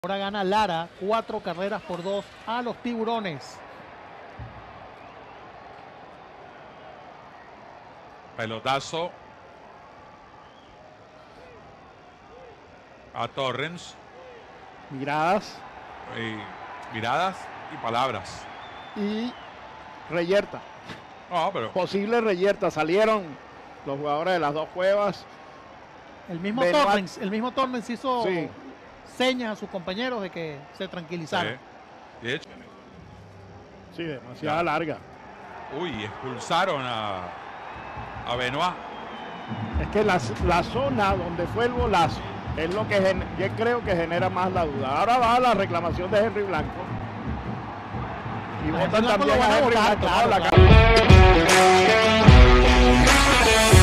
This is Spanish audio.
Ahora gana Lara 4-2 a los Tiburones. Pelotazo a Torrens. Miradas. Miradas y palabras. Y reyerta. No, pero Posible reyerta. Salieron los jugadores de las dos cuevas. El mismo Torrens hizo Sí. señas a sus compañeros de que se tranquilizaran. de hecho, Sí, demasiada larga. uy, expulsaron a Benoit. Es que la zona donde fue el golazo es lo que yo creo que genera más la duda. Ahora va la reclamación de Henry Blanco. Y votan Blanco también lo van a a Henry votar, Blanco. claro, No, claro.